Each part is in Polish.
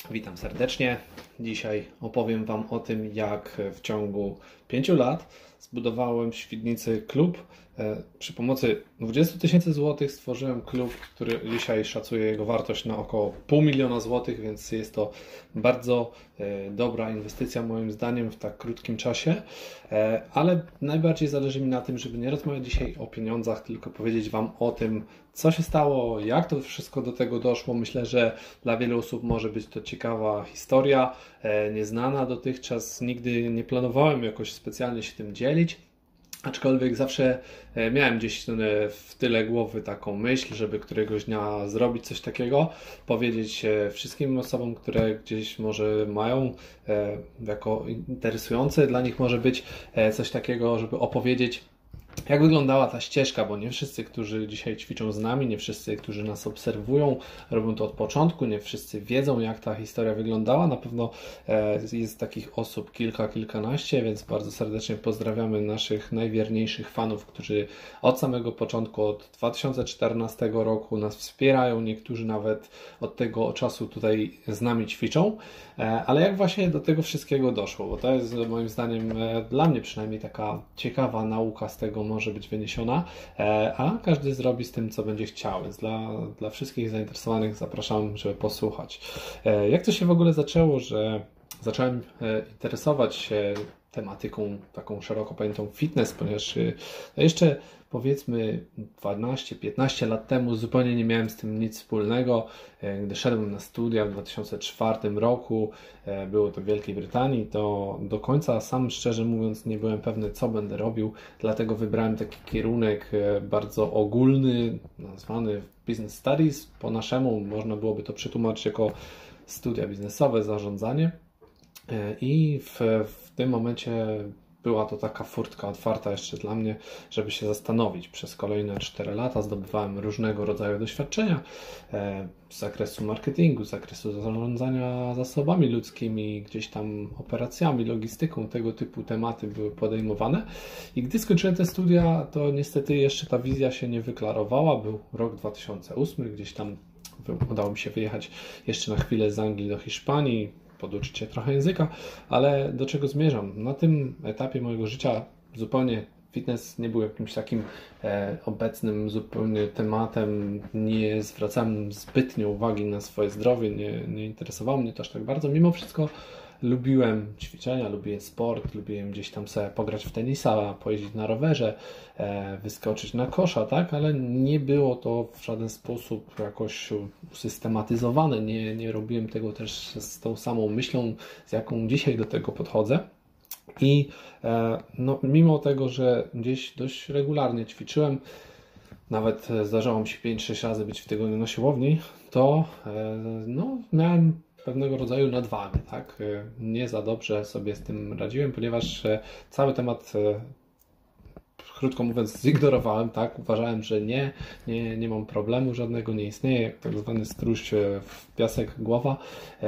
Witam serdecznie. Dzisiaj opowiem Wam o tym, jak w ciągu 5 lat zbudowałem w Świdnicy klub. Przy pomocy 20 000 złotych stworzyłem klub, który dzisiaj szacuje jego wartość na około 500 000 złotych, więc jest to bardzo dobra inwestycja moim zdaniem w tak krótkim czasie. Ale najbardziej zależy mi na tym, żeby nie rozmawiać dzisiaj o pieniądzach, tylko powiedzieć Wam o tym, co się stało, jak to wszystko do tego doszło. Myślę, że dla wielu osób może być to ciekawa historia, nieznana dotychczas. Nigdy nie planowałem jakoś specjalnie się tym dzielić, aczkolwiek zawsze miałem gdzieś w tyle głowy taką myśl, żeby któregoś dnia zrobić coś takiego, powiedzieć wszystkim osobom, które gdzieś może mają jako interesujące dla nich może być coś takiego, żeby opowiedzieć, jak wyglądała ta ścieżka, bo nie wszyscy, którzy dzisiaj ćwiczą z nami, nie wszyscy, którzy nas obserwują, robią to od początku, nie wszyscy wiedzą, jak ta historia wyglądała. Na pewno jest takich osób kilkanaście, więc bardzo serdecznie pozdrawiamy naszych najwierniejszych fanów, którzy od samego początku, od 2014 roku nas wspierają, niektórzy nawet od tego czasu tutaj z nami ćwiczą. Ale jak właśnie do tego wszystkiego doszło, bo to jest moim zdaniem dla mnie przynajmniej taka ciekawa nauka z tego może być wyniesiona, a każdy zrobi z tym, co będzie chciał. Więc dla wszystkich zainteresowanych zapraszam, żeby posłuchać. Jak to się w ogóle zaczęło, że zacząłem interesować się tematyką taką szeroko pojętą fitness, ponieważ jeszcze powiedzmy 12-15 lat temu zupełnie nie miałem z tym nic wspólnego. Gdy szedłem na studia w 2004 roku, było to w Wielkiej Brytanii, to do końca sam szczerze mówiąc nie byłem pewny, co będę robił, dlatego wybrałem taki kierunek bardzo ogólny, nazwany Business Studies. Po naszemu można byłoby to przetłumaczyć jako studia biznesowe, zarządzanie. I w tym momencie była to taka furtka otwarta jeszcze dla mnie, żeby się zastanowić. Przez kolejne 4 lata zdobywałem różnego rodzaju doświadczenia z zakresu marketingu, z zakresu zarządzania zasobami ludzkimi, gdzieś tam operacjami, logistyką, tego typu tematy były podejmowane. I gdy skończyłem te studia, to niestety jeszcze ta wizja się nie wyklarowała. Był rok 2008, gdzieś tam udało mi się wyjechać jeszcze na chwilę z Anglii do Hiszpanii, poduczyć się trochę języka, ale do czego zmierzam? Na tym etapie mojego życia zupełnie fitness nie był jakimś takim obecnym zupełnie tematem, nie zwracałem zbytnio uwagi na swoje zdrowie, nie interesowało mnie to aż tak bardzo. Mimo wszystko lubiłem ćwiczenia, lubiłem sport, lubiłem gdzieś tam sobie pograć w tenisa, pojeździć na rowerze, wyskoczyć na kosza, tak? Ale nie było to w żaden sposób jakoś usystematyzowane. Nie robiłem tego też z tą samą myślą, z jaką dzisiaj do tego podchodzę. I no, mimo tego, że gdzieś dość regularnie ćwiczyłem, nawet zdarzało mi się 5-6 razy być w tygodniu na siłowni, to no, miałem pewnego rodzaju nadwagę, tak? Nie za dobrze sobie z tym radziłem, ponieważ cały temat, krótko mówiąc, zignorowałem, tak? Uważałem, że nie mam problemu żadnego, nie istnieje, jak tak zwany struś w piasek głowa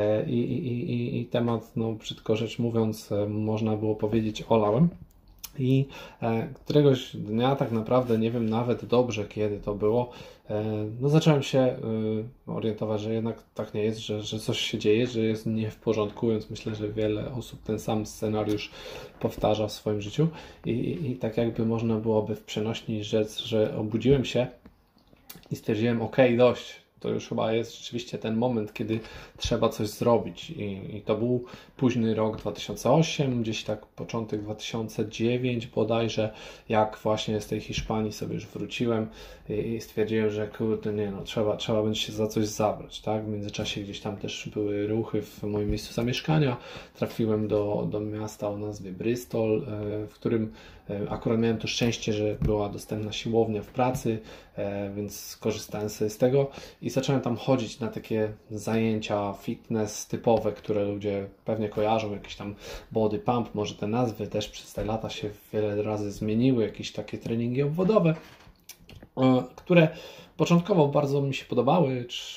i temat, no brzydko rzecz mówiąc, można było powiedzieć, olałem. I któregoś dnia, tak naprawdę nie wiem nawet dobrze kiedy to było, no zacząłem się orientować, że jednak tak nie jest, że coś się dzieje, że jest nie w porządku, więc myślę, że wiele osób ten sam scenariusz powtarza w swoim życiu i tak jakby można byłoby w przenośni rzec, że obudziłem się i stwierdziłem, ok, dość. To już chyba jest rzeczywiście ten moment, kiedy trzeba coś zrobić. I to był późny rok 2008, gdzieś tak początek 2009 bodajże, jak właśnie z tej Hiszpanii sobie już wróciłem i stwierdziłem, że kurde, nie no, trzeba będzie się za coś zabrać, tak? W międzyczasie gdzieś tam też były ruchy w moim miejscu zamieszkania. Trafiłem do miasta o nazwie Bristol, w którym akurat miałem to szczęście, że była dostępna siłownia w pracy, więc skorzystałem sobie z tego i zacząłem tam chodzić na takie zajęcia fitness typowe, które ludzie pewnie kojarzą, jakieś tam body pump, może te nazwy też przez te lata się wiele razy zmieniły, jakieś takie treningi obwodowe, które początkowo bardzo mi się podobały,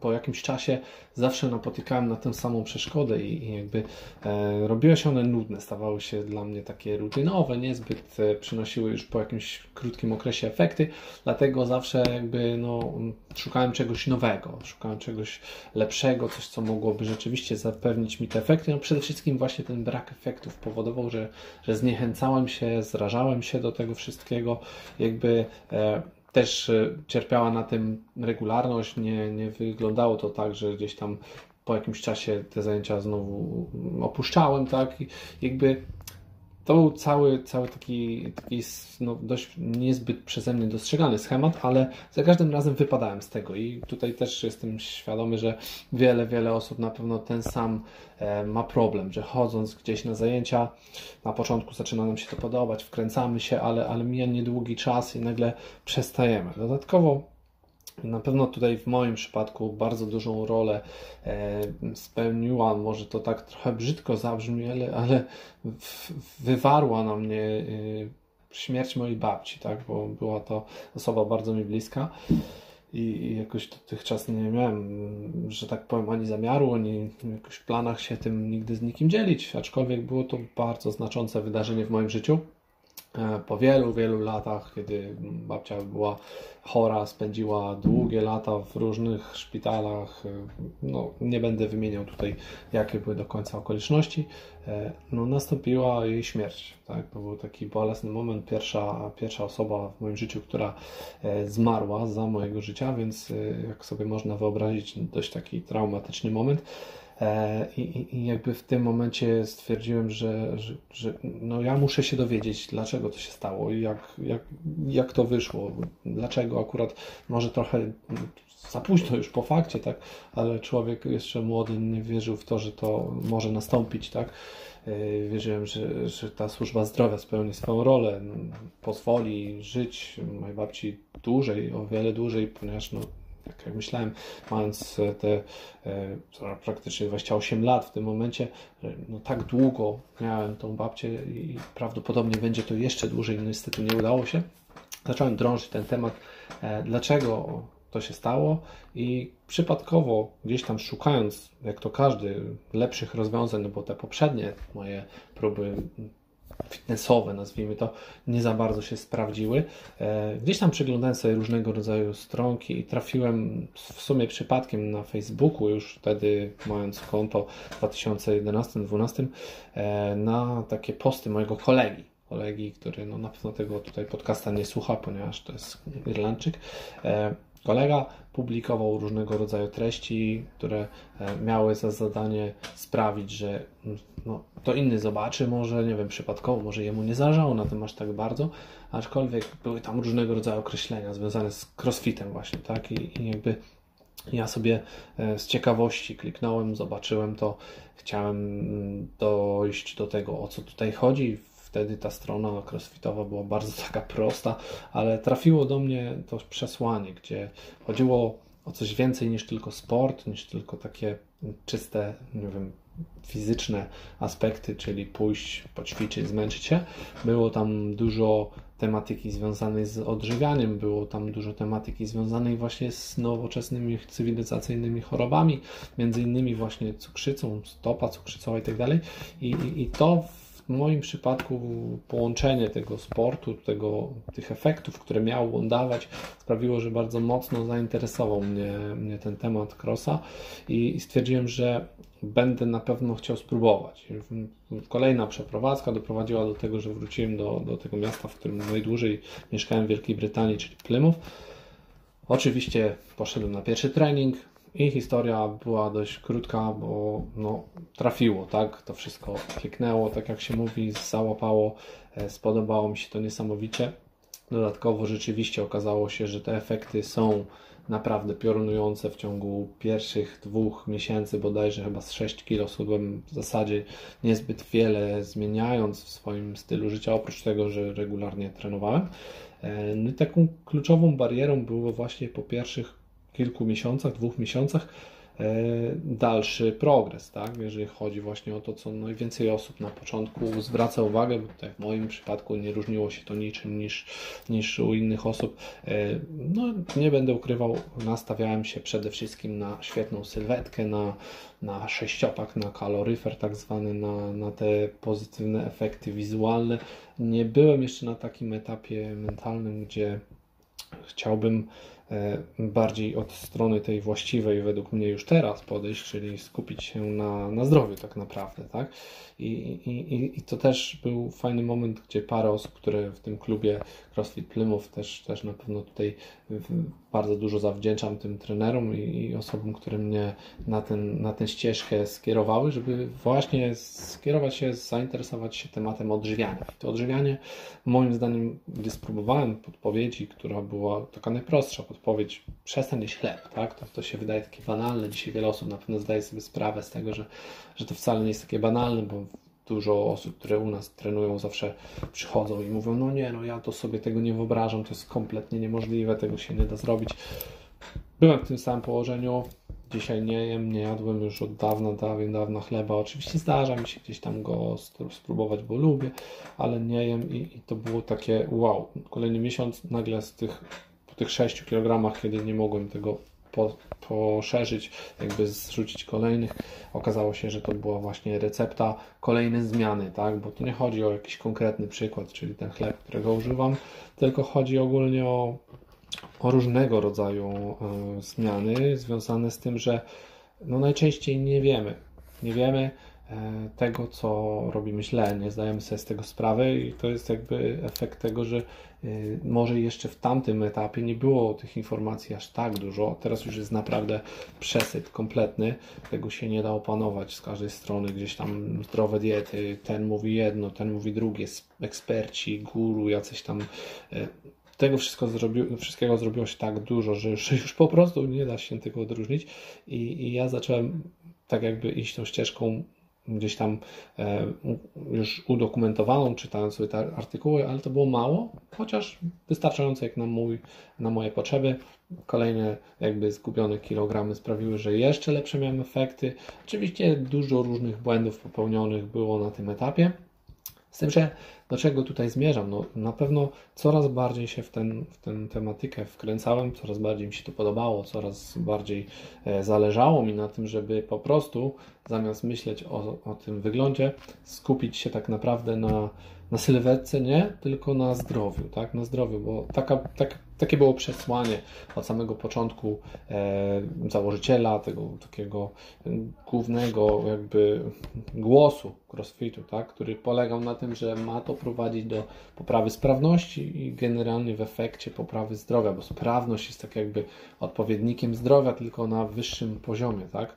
po jakimś czasie zawsze napotykałem na tę samą przeszkodę i jakby robiły się one nudne, stawały się dla mnie takie rutynowe, niezbyt przynosiły już po jakimś krótkim okresie efekty, dlatego zawsze jakby szukałem czegoś nowego, szukałem czegoś lepszego, coś co mogłoby rzeczywiście zapewnić mi te efekty. No przede wszystkim właśnie ten brak efektów powodował, że zniechęcałem się, zrażałem się do tego wszystkiego, jakby też cierpiała na tym regularność, nie wyglądało to tak, że gdzieś tam po jakimś czasie te zajęcia znowu opuszczałem, tak, i jakby to był cały taki dość niezbyt przeze mnie dostrzegany schemat, ale za każdym razem wypadałem z tego i tutaj też jestem świadomy, że wiele osób na pewno ten sam ma problem, że chodząc gdzieś na zajęcia, na początku zaczyna nam się to podobać, wkręcamy się, ale mija niedługi czas i nagle przestajemy. Dodatkowo na pewno tutaj w moim przypadku bardzo dużą rolę spełniła, może to tak trochę brzydko zabrzmi, ale wywarła na mnie śmierć mojej babci, tak? Bo była to osoba bardzo mi bliska i jakoś dotychczas nie miałem, że tak powiem, ani zamiaru, ani jakoś w planach się tym nigdy z nikim dzielić, aczkolwiek było to bardzo znaczące wydarzenie w moim życiu. Po wielu latach, kiedy babcia była chora, spędziła długie lata w różnych szpitalach, nie będę wymieniał tutaj, jakie były do końca okoliczności, nastąpiła jej śmierć. Tak? To był taki bolesny moment, pierwsza osoba w moim życiu, która zmarła za mojego życia, więc jak sobie można wyobrazić, dość taki traumatyczny moment. I jakby w tym momencie stwierdziłem, że ja muszę się dowiedzieć, dlaczego to się stało i jak to wyszło, dlaczego akurat, może trochę za późno już po fakcie, tak, ale człowiek jeszcze młody nie wierzył w to, że to może nastąpić, tak. Wierzyłem, że ta służba zdrowia spełni swoją rolę, pozwoli żyć mojej babci dłużej, o wiele dłużej, ponieważ tak jak myślałem, mając te praktycznie 28 lat w tym momencie, tak długo miałem tą babcię i prawdopodobnie będzie to jeszcze dłużej, niestety nie udało się. Zacząłem drążyć ten temat, dlaczego to się stało i przypadkowo gdzieś tam szukając, jak to każdy, lepszych rozwiązań, bo te poprzednie moje próby fitnessowe, nazwijmy to, nie za bardzo się sprawdziły. Gdzieś tam przeglądałem sobie różnego rodzaju stronki i trafiłem w sumie przypadkiem na Facebooku, już wtedy mając konto w 2011-2012, na takie posty mojego kolegi, który na pewno tego tutaj podcasta nie słucha, ponieważ to jest Irlandczyk. Kolega publikował różnego rodzaju treści, które miały za zadanie sprawić, że to inny zobaczy, może, nie wiem, przypadkowo, może jemu nie zależało na tym aż tak bardzo, aczkolwiek były tam różnego rodzaju określenia związane z crossfitem właśnie, tak? I jakby ja sobie z ciekawości kliknąłem, zobaczyłem to, chciałem dojść do tego, o co tutaj chodzi. Wtedy ta strona crossfitowa była bardzo taka prosta, ale trafiło do mnie to przesłanie, gdzie chodziło o coś więcej niż tylko sport, niż tylko takie czyste, nie wiem, fizyczne aspekty, czyli pójść, poćwiczyć, zmęczyć się. Było tam dużo tematyki związanej z odżywianiem, było tam dużo tematyki związanej właśnie z nowoczesnymi cywilizacyjnymi chorobami, między innymi właśnie cukrzycą, stopa cukrzycowa i tak dalej. I to w moim przypadku połączenie tego sportu, tych efektów, które miał on dawać, sprawiło, że bardzo mocno zainteresował mnie ten temat crossa i stwierdziłem, że będę na pewno chciał spróbować. Kolejna przeprowadzka doprowadziła do tego, że wróciłem do tego miasta, w którym najdłużej mieszkałem w Wielkiej Brytanii, czyli Plymouth. Oczywiście poszedłem na pierwszy trening i historia była dość krótka, bo trafiło, tak? To wszystko kliknęło, tak jak się mówi, załapało, spodobało mi się to niesamowicie. Dodatkowo rzeczywiście okazało się, że te efekty są naprawdę piorunujące. W ciągu pierwszych 2 miesięcy, bodajże chyba z 6 kg schudłem w zasadzie niezbyt wiele, zmieniając w swoim stylu życia, oprócz tego, że regularnie trenowałem. No i taką kluczową barierą było właśnie po pierwszych kilku miesiącach, 2 miesiącach dalszy progres, tak? Jeżeli chodzi właśnie o to, co najwięcej osób na początku zwraca uwagę, bo tutaj w moim przypadku nie różniło się to niczym niż u innych osób. No, nie będę ukrywał, nastawiałem się przede wszystkim na świetną sylwetkę, na sześciopak, na kaloryfer tak zwany, na te pozytywne efekty wizualne. Nie byłem jeszcze na takim etapie mentalnym, gdzie chciałbym bardziej od strony tej właściwej według mnie już teraz podejść, czyli skupić się na zdrowiu tak naprawdę, tak? I to też był fajny moment, gdzie parę osób, które w tym klubie CrossFit Plymouth też na pewno tutaj bardzo dużo zawdzięczam tym trenerom i osobom, które mnie na tę ścieżkę skierowały, żeby właśnie skierować się, zainteresować się tematem odżywiania. I to odżywianie, moim zdaniem, gdy spróbowałem podpowiedzi, która była taka najprostsza podpowiedź, przestań jeść chleb, tak? To się wydaje takie banalne. Dzisiaj wiele osób na pewno zdaje sobie sprawę z tego, że to wcale nie jest takie banalne, bo dużo osób, które u nas trenują, zawsze przychodzą i mówią, no nie, no ja to sobie tego nie wyobrażam, to jest kompletnie niemożliwe, tego się nie da zrobić. Byłem w tym samym położeniu, dzisiaj nie jem, nie jadłem już od dawna chleba. Oczywiście zdarza mi się gdzieś tam go spróbować, bo lubię, ale nie jem i to było takie wow. Kolejny miesiąc nagle po tych 6 kg, kiedy nie mogłem tego poszerzyć, jakby zrzucić kolejnych, okazało się, że to była właśnie recepta kolejnej zmiany, tak? Bo tu nie chodzi o jakiś konkretny przykład, czyli ten chleb, którego używam, tylko chodzi ogólnie o różnego rodzaju zmiany związane z tym, że no najczęściej nie wiemy tego, co robimy źle, nie zdajemy sobie z tego sprawy i to jest jakby efekt tego, że może jeszcze w tamtym etapie nie było tych informacji aż tak dużo, teraz już jest naprawdę przesyt kompletny, tego się nie da opanować z każdej strony, gdzieś tam zdrowe diety, ten mówi jedno, ten mówi drugie, eksperci, guru, jacyś tam tego wszystkiego zrobiło się tak dużo, że już po prostu nie da się tego odróżnić i ja zacząłem tak jakby iść tą ścieżką gdzieś tam już udokumentowaną, czytając sobie te artykuły, ale to było mało, chociaż wystarczająco jak na moje potrzeby. Kolejne jakby zgubione kilogramy sprawiły, że jeszcze lepsze miałem efekty. Oczywiście dużo różnych błędów popełnionych było na tym etapie. Z tym, że do czego tutaj zmierzam? No, na pewno coraz bardziej się w tę tematykę wkręcałem, coraz bardziej mi się to podobało, coraz bardziej zależało mi na tym, żeby po prostu zamiast myśleć o tym wyglądzie, skupić się tak naprawdę na sylwetce, nie, tylko na zdrowiu, tak, na zdrowiu, bo takie było przesłanie od samego początku założyciela, tego takiego głównego jakby głosu crossfitu, tak, który polegał na tym, że ma to prowadzić do poprawy sprawności i generalnie w efekcie poprawy zdrowia, bo sprawność jest tak jakby odpowiednikiem zdrowia, tylko na wyższym poziomie, tak,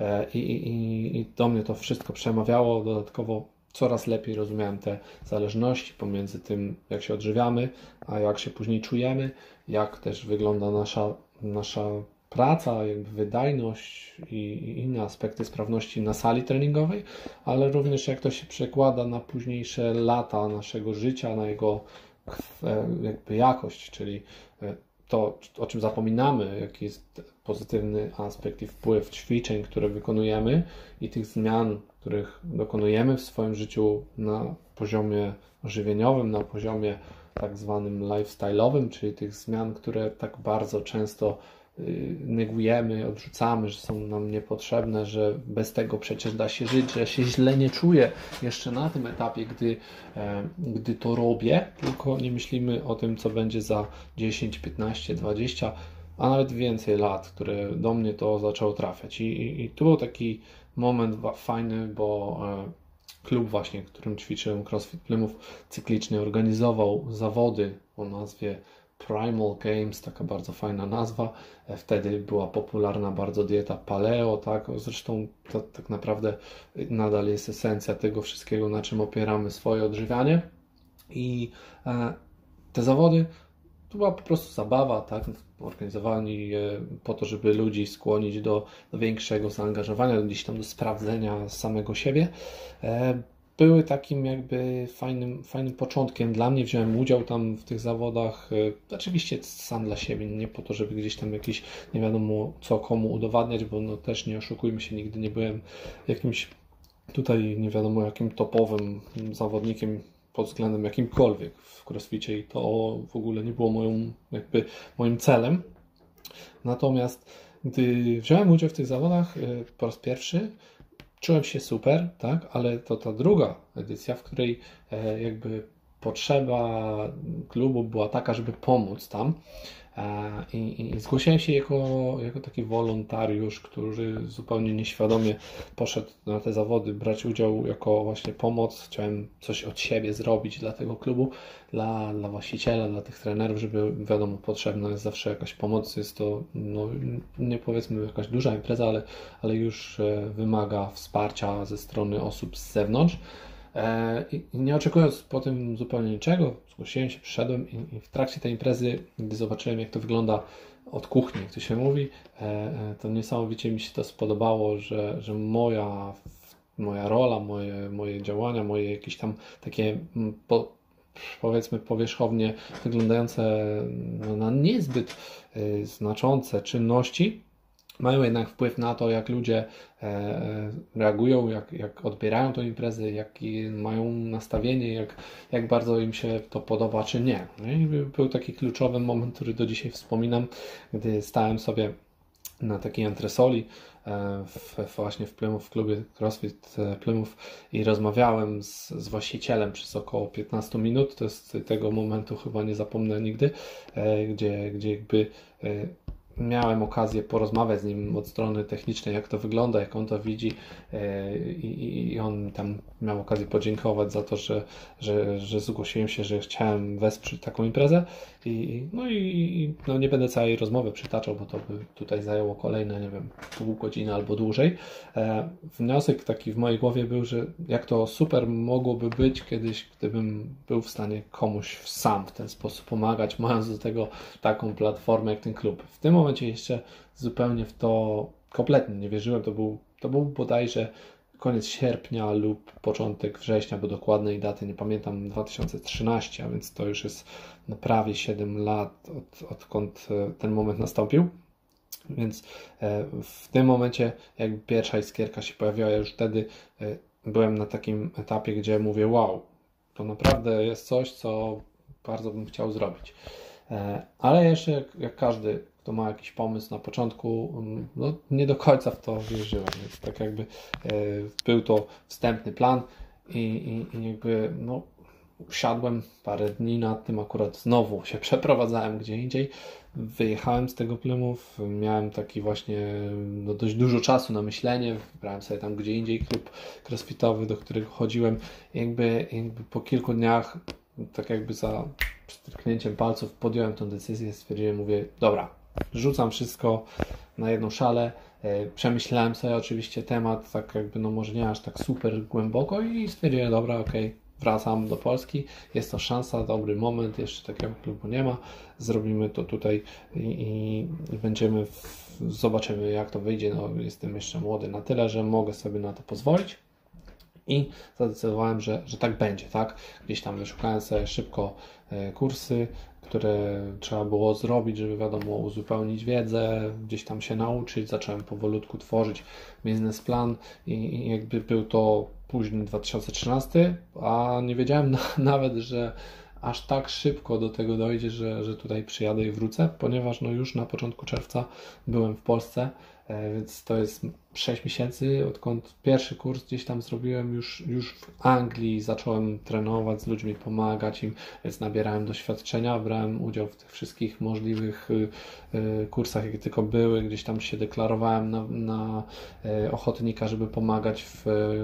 i do mnie to wszystko przemawiało, dodatkowo coraz lepiej rozumiałem te zależności pomiędzy tym, jak się odżywiamy, a jak się później czujemy, jak też wygląda nasza praca, jakby wydajność i inne aspekty sprawności na sali treningowej, ale również jak to się przekłada na późniejsze lata naszego życia, na jego jakby jakość, czyli to, o czym zapominamy, jaki jest pozytywny aspekt i wpływ ćwiczeń, które wykonujemy i tych zmian, których dokonujemy w swoim życiu na poziomie żywieniowym, na poziomie tak zwanym lifestyle'owym, czyli tych zmian, które tak bardzo często negujemy, odrzucamy, że są nam niepotrzebne, że bez tego przecież da się żyć, że ja się źle nie czuję jeszcze na tym etapie, gdy to robię, tylko nie myślimy o tym, co będzie za 10, 15, 20, a nawet więcej lat, które do mnie to zaczęło trafiać. I tu był taki moment fajny, bo klub właśnie, w którym ćwiczyłem CrossFit Plymouth cyklicznie organizował zawody o nazwie Primal Games, taka bardzo fajna nazwa. Wtedy była popularna bardzo dieta paleo, tak? Zresztą to tak naprawdę nadal jest esencja tego wszystkiego, na czym opieramy swoje odżywianie. I te zawody to była po prostu zabawa, tak? Organizowani je po to, żeby ludzi skłonić do większego zaangażowania, gdzieś tam do sprawdzenia samego siebie. były takim jakby fajnym początkiem dla mnie. Wziąłem udział tam w tych zawodach, oczywiście sam dla siebie, nie po to, żeby gdzieś tam jakiś nie wiadomo co komu udowadniać, bo no też nie oszukujmy się, nigdy nie byłem jakimś tutaj nie wiadomo jakim topowym zawodnikiem pod względem jakimkolwiek w crossficie i to w ogóle nie było moim celem. Natomiast gdy wziąłem udział w tych zawodach po raz pierwszy, czułem się super, tak, ale to ta druga edycja, w której jakby potrzeba klubu była taka, żeby pomóc tam. I zgłosiłem się jako taki wolontariusz, który zupełnie nieświadomie poszedł na te zawody, brać udział jako właśnie pomoc. Chciałem coś od siebie zrobić dla tego klubu, dla właściciela, dla tych trenerów, żeby wiadomo, potrzebna jest zawsze jakaś pomoc. Jest to, no, nie powiedzmy jakaś duża impreza, ale już wymaga wsparcia ze strony osób z zewnątrz. I nie oczekując po tym zupełnie niczego, zgłosiłem się, przyszedłem i w trakcie tej imprezy, gdy zobaczyłem jak to wygląda od kuchni, jak to się mówi, to niesamowicie mi się to spodobało, że moja rola, moje działania, moje jakieś tam takie powiedzmy powierzchownie wyglądające na niezbyt znaczące czynności mają jednak wpływ na to, jak ludzie reagują, jak odbierają tę imprezę, jakie mają nastawienie, jak bardzo im się to podoba, czy nie. I był taki kluczowy moment, który do dzisiaj wspominam, gdy stałem sobie na takiej antresoli właśnie w Plymouth, w klubie CrossFit Plymouth i rozmawiałem z właścicielem przez około 15 minut. To jest tego momentu chyba nie zapomnę nigdy, gdzie jakby miałem okazję porozmawiać z nim od strony technicznej, jak to wygląda, jak on to widzi i on tam miał okazję podziękować za to, że zgłosiłem się, że chciałem wesprzeć taką imprezę no nie będę całej rozmowy przytaczał, bo to by tutaj zajęło kolejne, nie wiem, pół godziny albo dłużej. Wniosek taki w mojej głowie był, że jak to super mogłoby być kiedyś, gdybym był w stanie komuś sam w ten sposób pomagać, mając do tego taką platformę jak ten klub. W tym momencie jeszcze zupełnie w to kompletnie nie wierzyłem. To był bodajże koniec sierpnia lub początek września, bo dokładnej daty nie pamiętam, 2013, a więc to już jest prawie 7 lat odkąd ten moment nastąpił. Więc w tym momencie jakby pierwsza iskierka się pojawiła, ja już wtedy byłem na takim etapie, gdzie mówię, wow, to naprawdę jest coś, co bardzo bym chciał zrobić. Ale jeszcze jak każdy, kto ma jakiś pomysł na początku, no nie do końca w to wierzyłem, więc tak jakby był to wstępny plan i jakby no usiadłem parę dni nad tym, akurat znowu się przeprowadzałem gdzie indziej, wyjechałem z tego Plymouth, miałem taki właśnie no, dość dużo czasu na myślenie, wybrałem sobie tam gdzie indziej klub crossfitowy, do którego chodziłem, jakby po kilku dniach, tak jakby za stryknięciem palców podjąłem tę decyzję, stwierdziłem, mówię, dobra, rzucam wszystko na jedną szalę, przemyślałem sobie oczywiście temat, tak jakby no może nie aż tak super głęboko i stwierdziłem, dobra, okej, wracam do Polski, jest to szansa, dobry moment, jeszcze takiego klubu nie ma, zrobimy to tutaj i będziemy, zobaczymy jak to wyjdzie, no jestem jeszcze młody na tyle, że mogę sobie na to pozwolić. I zadecydowałem, że tak będzie, tak? Gdzieś tam wyszukałem sobie szybko kursy, które trzeba było zrobić, żeby wiadomo uzupełnić wiedzę, gdzieś tam się nauczyć, zacząłem powolutku tworzyć biznesplan i jakby był to późny 2013, a nie wiedziałem nawet, że aż tak szybko do tego dojdzie, że tutaj przyjadę i wrócę, ponieważ no już na początku czerwca byłem w Polsce, więc to jest 6 miesięcy, odkąd pierwszy kurs gdzieś tam zrobiłem, już w Anglii zacząłem trenować z ludźmi, pomagać im, więc nabierałem doświadczenia, brałem udział w tych wszystkich możliwych kursach, jakie tylko były, gdzieś tam się deklarowałem na ochotnika, żeby pomagać w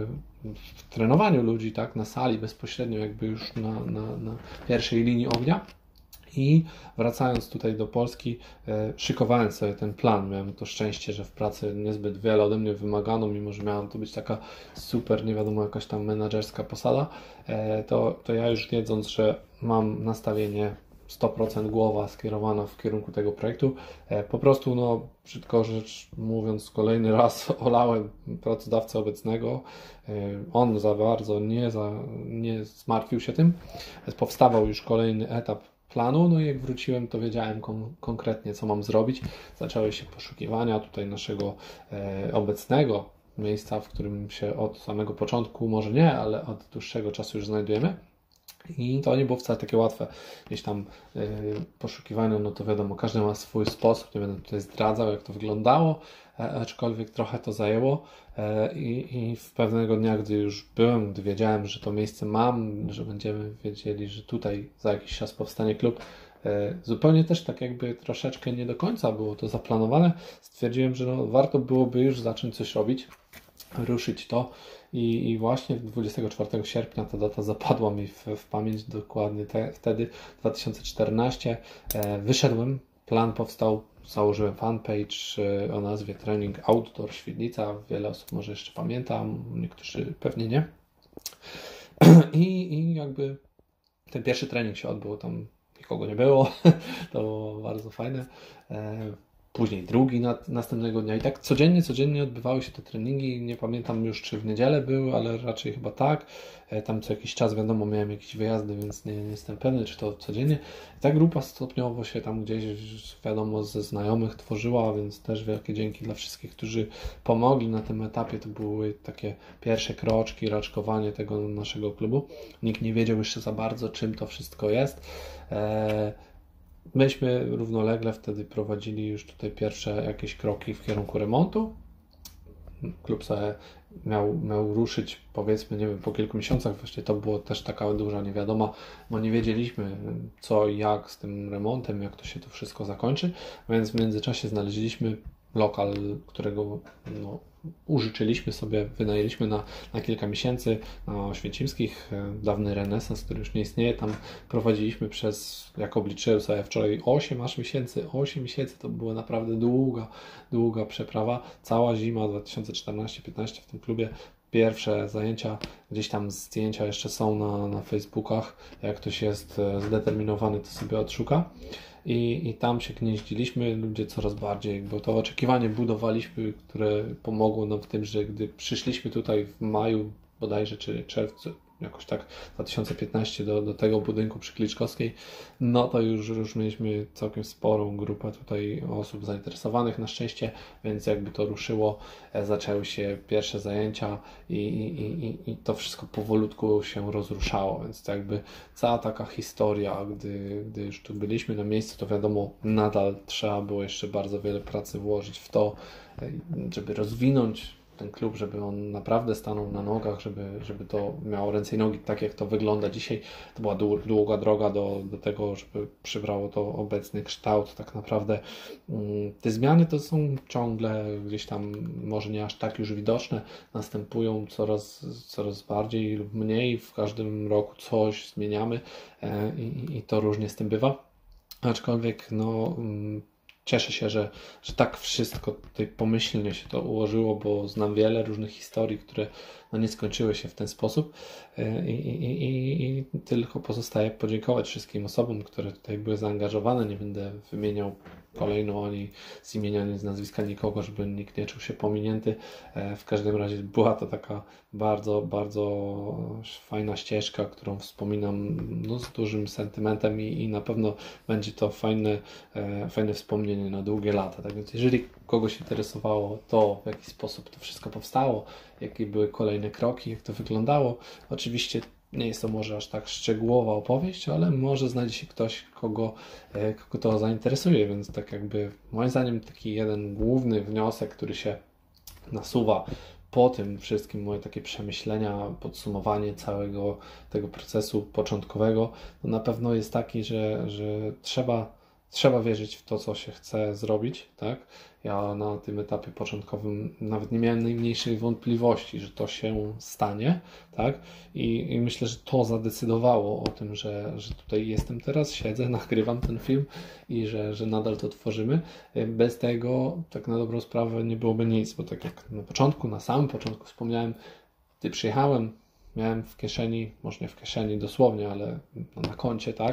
trenowaniu ludzi, tak, na sali bezpośrednio, jakby już na pierwszej linii ognia. I wracając tutaj do Polski, szykowałem sobie ten plan. Miałem to szczęście, że w pracy niezbyt wiele ode mnie wymagano, mimo że miała to być taka super, nie wiadomo, jakaś tam menadżerska posada, to ja już wiedząc, że mam nastawienie 100% głowa skierowana w kierunku tego projektu. Po prostu, no, brzydko rzecz mówiąc, kolejny raz olałem pracodawcę obecnego. On za bardzo nie zmartwił się tym. Powstawał już kolejny etap planu, no i jak wróciłem, to wiedziałem konkretnie, co mam zrobić. Zaczęły się poszukiwania tutaj naszego obecnego miejsca, w którym się od samego początku, może nie, ale od dłuższego czasu już znajdujemy. I to nie było wcale takie łatwe. Gdzieś tam poszukiwania, no to wiadomo, każdy ma swój sposób, nie będę tutaj zdradzał, jak to wyglądało, aczkolwiek trochę to zajęło i w pewnego dnia, gdy już byłem, gdy wiedziałem, że to miejsce mam, że będziemy wiedzieli, że tutaj za jakiś czas powstanie klub, zupełnie też tak jakby troszeczkę nie do końca było to zaplanowane, stwierdziłem, że no, warto byłoby już zacząć coś robić, ruszyć to. I właśnie 24 sierpnia ta data zapadła mi w pamięć, dokładnie wtedy, 2014. Wyszedłem, plan powstał, założyłem fanpage o nazwie Training Outdoor Świdnica. Wiele osób może jeszcze pamięta, niektórzy pewnie nie. I jakby ten pierwszy trening się odbył, tam nikogo nie było, to było bardzo fajne. Później drugi następnego dnia i tak codziennie odbywały się te treningi. Nie pamiętam już, czy w niedzielę były, ale raczej chyba tak. Tam co jakiś czas, wiadomo, miałem jakieś wyjazdy, więc nie jestem pewny, czy to codziennie. I ta grupa stopniowo się tam gdzieś, wiadomo, ze znajomych tworzyła, więc też wielkie dzięki dla wszystkich, którzy pomogli na tym etapie. To były takie pierwsze kroczki, raczkowanie tego naszego klubu. Nikt nie wiedział jeszcze za bardzo, czym to wszystko jest. Myśmy równolegle wtedy prowadzili już tutaj pierwsze jakieś kroki w kierunku remontu. Klub sobie miał ruszyć, powiedzmy, nie wiem, po kilku miesiącach. Właśnie to było też taka duża niewiadoma, bo nie wiedzieliśmy co i jak z tym remontem, jak to się to wszystko zakończy, więc w międzyczasie znaleźliśmy lokal, którego no, użyczyliśmy sobie, wynajęliśmy na kilka miesięcy na Oświęcimskich, dawny renesans, który już nie istnieje. Tam prowadziliśmy przez, jak obliczyłem sobie wczoraj, 8 miesięcy. 8 miesięcy to była naprawdę długa przeprawa. Cała zima 2014-15 w tym klubie. Pierwsze zajęcia, gdzieś tam zdjęcia jeszcze są na Facebookach. Jak ktoś jest zdeterminowany, to sobie odszuka. I tam się gnieździliśmy, ludzie coraz bardziej, bo to oczekiwanie budowaliśmy, które pomogło nam w tym, że gdy przyszliśmy tutaj w maju bodajże, czy czerwcu, jakoś tak 2015 do tego budynku przy Kliczkowskiej, no to już mieliśmy całkiem sporą grupę tutaj osób zainteresowanych na szczęście, więc jakby to ruszyło, zaczęły się pierwsze zajęcia i to wszystko powolutku się rozruszało, więc to jakby cała taka historia, gdy już tu byliśmy na miejscu, to wiadomo, nadal trzeba było jeszcze bardzo wiele pracy włożyć w to, żeby rozwinąć ten klub, żeby on naprawdę stanął na nogach, żeby to miało ręce i nogi, tak jak to wygląda dzisiaj. To była długa droga do tego, żeby przybrało to obecny kształt. Tak naprawdę te zmiany to są ciągle gdzieś tam, może nie aż tak już widoczne, następują coraz bardziej lub mniej. W każdym roku coś zmieniamy i to różnie z tym bywa. Aczkolwiek no cieszę się, że tak wszystko tutaj pomyślnie się to ułożyło, bo znam wiele różnych historii, które no nie skończyły się w ten sposób i tylko pozostaje podziękować wszystkim osobom, które tutaj były zaangażowane. Nie będę wymieniał kolejno ani z imienia, ani z nazwiska nikogo, żeby nikt nie czuł się pominięty. W każdym razie była to taka bardzo fajna ścieżka, którą wspominam no, z dużym sentymentem i na pewno będzie to fajne wspomnienie na długie lata. Tak więc jeżeli kogoś interesowało to, w jaki sposób to wszystko powstało, jakie były kolejne kroki, jak to wyglądało, oczywiście nie jest to może aż tak szczegółowa opowieść, ale może znajdzie się ktoś, kogo to zainteresuje, więc tak jakby moim zdaniem taki jeden główny wniosek, który się nasuwa po tym wszystkim, moje takie przemyślenia, podsumowanie całego tego procesu początkowego, to na pewno jest taki, że trzeba wierzyć w to, co się chce zrobić, tak? Ja na tym etapie początkowym nawet nie miałem najmniejszej wątpliwości, że to się stanie, tak? I myślę, że to zadecydowało o tym, że tutaj jestem teraz, siedzę, nagrywam ten film i że nadal to tworzymy. Bez tego, tak na dobrą sprawę, nie byłoby nic, bo tak jak na samym początku wspomniałem, gdy przyjechałem, miałem w kieszeni, może nie w kieszeni dosłownie, ale na koncie, tak?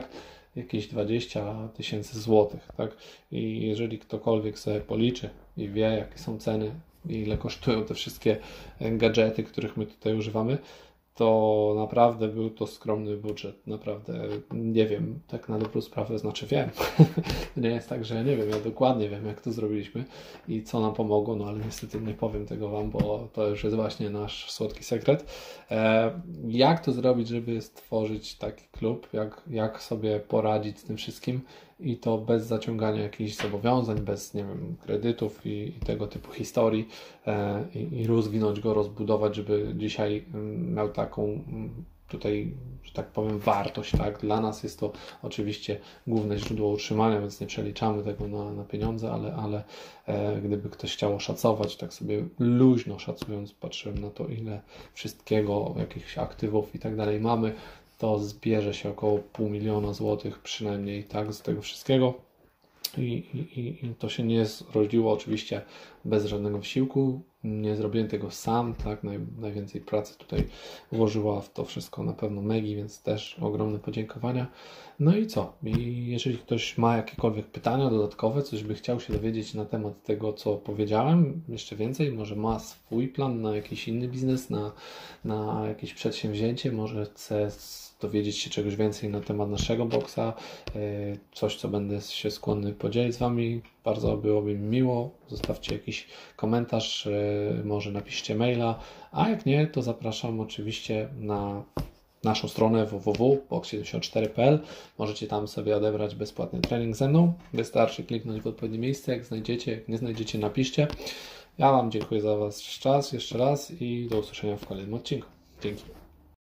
jakieś 20 tysięcy złotych, tak? I jeżeli ktokolwiek sobie policzy i wie, jakie są ceny, ile kosztują te wszystkie gadżety, których my tutaj używamy, to naprawdę był to skromny budżet. Naprawdę nie wiem, tak na dobrą sprawę, znaczy wiem. To nie jest tak, że ja nie wiem, ja dokładnie wiem, jak to zrobiliśmy i co nam pomogło, no ale niestety nie powiem tego Wam, bo to już jest właśnie nasz słodki sekret. Jak to zrobić, żeby stworzyć taki klub, jak sobie poradzić z tym wszystkim i to bez zaciągania jakichś zobowiązań, bez, nie wiem, kredytów i tego typu historii i rozwinąć go, rozbudować, żeby dzisiaj miał taką tutaj, że tak powiem, wartość, tak? Dla nas jest to oczywiście główne źródło utrzymania, więc nie przeliczamy tego na pieniądze, ale gdyby ktoś chciał oszacować, tak sobie luźno szacując, patrzyłem na to, ile wszystkiego, jakichś aktywów i tak dalej mamy, to zbierze się około 500 000 złotych przynajmniej, tak, z tego wszystkiego. I to się nie zrodziło oczywiście bez żadnego wysiłku, nie zrobiłem tego sam, tak, najwięcej pracy tutaj włożyła w to wszystko na pewno Megi, więc też ogromne podziękowania. No i co? I jeżeli ktoś ma jakiekolwiek pytania dodatkowe, coś by chciał się dowiedzieć na temat tego, co powiedziałem, jeszcze więcej, może ma swój plan na jakiś inny biznes, na jakieś przedsięwzięcie, może chce dowiedzieć się czegoś więcej na temat naszego boksa, coś, co będę się skłonny podzielić z Wami, bardzo byłoby mi miło. Zostawcie jakiś komentarz, może napiszcie maila, a jak nie, to zapraszam oczywiście na naszą stronę www.box74.pl. Możecie tam sobie odebrać bezpłatny trening ze mną. Wystarczy kliknąć w odpowiednie miejsce, jak znajdziecie, jak nie znajdziecie, napiszcie. Ja Wam dziękuję za Wasz czas jeszcze raz i do usłyszenia w kolejnym odcinku. Dzięki.